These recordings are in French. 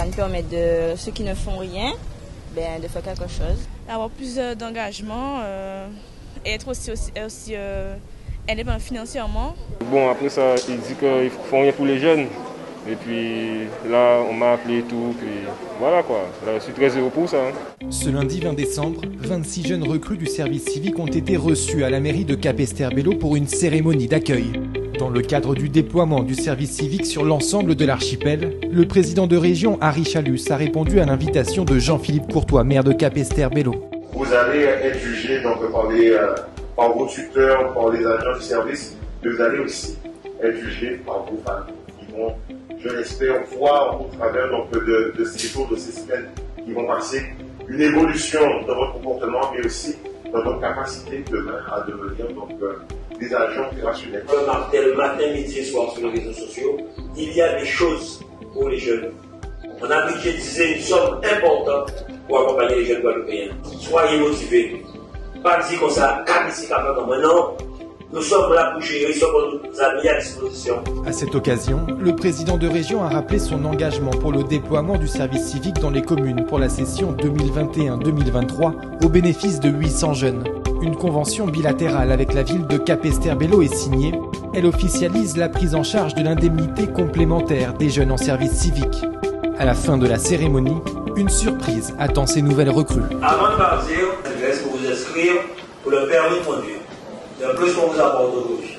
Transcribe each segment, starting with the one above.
Ça nous permet de ceux qui ne font rien, de faire quelque chose. Avoir plus d'engagement et être aussi indépendant financièrement. Bon, après ça, il dit qu'ils font rien pour les jeunes. Et puis là, on m'a appelé et tout, puis voilà quoi. Là, je suis très heureux pour ça. Ce lundi 20 décembre, 26 jeunes recrues du service civique ont été reçus à la mairie de Capesterre-Belle-Eau pour une cérémonie d'accueil. Dans le cadre du déploiement du service civique sur l'ensemble de l'archipel, le président de région, Harry Chalus, a répondu à l'invitation de Jean-Philippe Courtois, maire de Capesterre-Belle-Eau. Vous allez être jugé donc, par vos tuteurs, par les agents du service, mais vous allez aussi être jugé par vos familles qui vont, je l'espère, voir au travers donc, de ces jours, de ces semaines qui vont passer, une évolution dans votre comportement, mais aussi dans votre capacité demain à devenir donc, des agents opérationnels. Le matin, midi et soir sur les réseaux sociaux, il y a des choses pour les jeunes. On a budgétisé une somme importante pour accompagner les jeunes guadeloupéens. Soyez motivés. Pas dire comme ça, comme ici, comme maintenant. Nous sommes là pour gérer ce qu'on nous a mis à disposition. À cette occasion, le président de région a rappelé son engagement pour le déploiement du service civique dans les communes pour la session 2021-2023 au bénéfice de 800 jeunes. Une convention bilatérale avec la ville de Capesterre-Belle-Eau est signée. Elle officialise la prise en charge de l'indemnité complémentaire des jeunes en service civique. À la fin de la cérémonie, une surprise attend ces nouvelles recrues. Avant de partir, je vous laisse vous inscrire pour le permis de conduire. C'est un peu ce qu'on vous apporte aujourd'hui.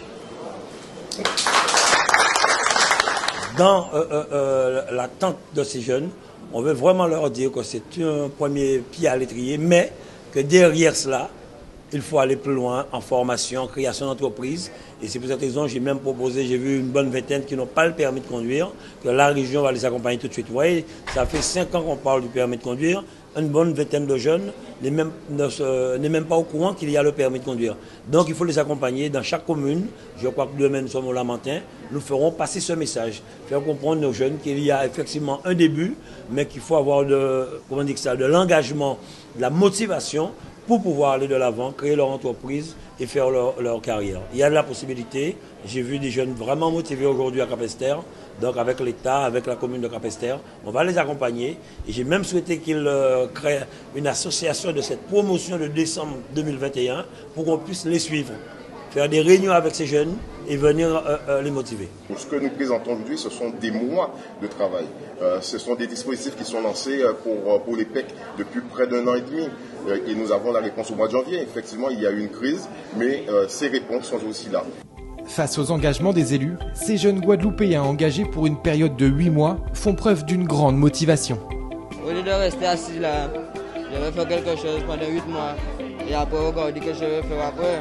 Dans l'attente de ces jeunes, on veut vraiment leur dire que c'est un premier pied à l'étrier, mais que derrière cela, il faut aller plus loin en formation, en création d'entreprise. Et c'est pour cette raison que j'ai même proposé, j'ai vu une bonne vingtaine qui n'ont pas le permis de conduire, que la région va les accompagner tout de suite. Vous voyez, ça fait 5 ans qu'on parle du permis de conduire. Une bonne vingtaine de jeunes n'est même pas au courant qu'il y a le permis de conduire. Donc il faut les accompagner dans chaque commune. Je crois que demain nous sommes au Lamentin. Nous ferons passer ce message, faire comprendre aux jeunes qu'il y a effectivement un début, mais qu'il faut avoir de l'engagement, de la motivation pour pouvoir aller de l'avant, créer leur entreprise et faire leur carrière. Il y a de la possibilité. J'ai vu des jeunes vraiment motivés aujourd'hui à Capesterre. Donc avec l'État, avec la commune de Capesterre, on va les accompagner. Et j'ai même souhaité qu'ils créent une association de cette promotion de décembre 2021 pour qu'on puisse les suivre, faire des réunions avec ces jeunes et venir les motiver. Ce que nous présentons aujourd'hui, ce sont des mois de travail. Ce sont des dispositifs qui sont lancés pour les PEC depuis près d'1 an et demi. Et nous avons la réponse au mois de janvier. Effectivement, il y a eu une crise, mais ces réponses sont aussi là. Face aux engagements des élus, ces jeunes Guadeloupéens engagés pour une période de 8 mois font preuve d'une grande motivation. Au lieu de rester assis là, je vais faire quelque chose pendant 8 mois et après regarder ce que je vais faire après.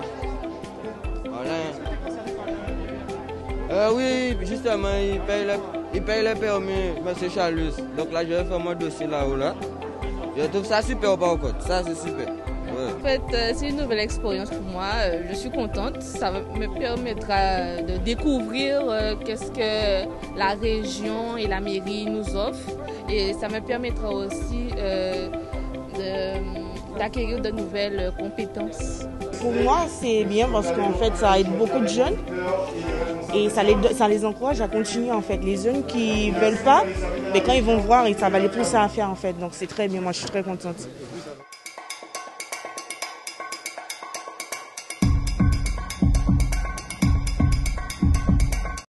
Voilà. Oui, justement, il paye le permis, M. Chalus. Donc là, je vais faire mon dossier là-haut. Là. Je trouve ça super par contre, ça c'est super. Ouais. En fait, c'est une nouvelle expérience pour moi. Je suis contente. Ça me permettra de découvrir qu'est-ce que la région et la mairie nous offrent. Et ça me permettra aussi d'acquérir de nouvelles compétences. Pour moi, c'est bien parce qu'en fait, ça aide beaucoup de jeunes et ça les encourage à continuer en fait. Les jeunes qui ne veulent pas, mais quand ils vont voir, ça va les pousser à faire en fait. Donc c'est très bien, moi je suis très contente.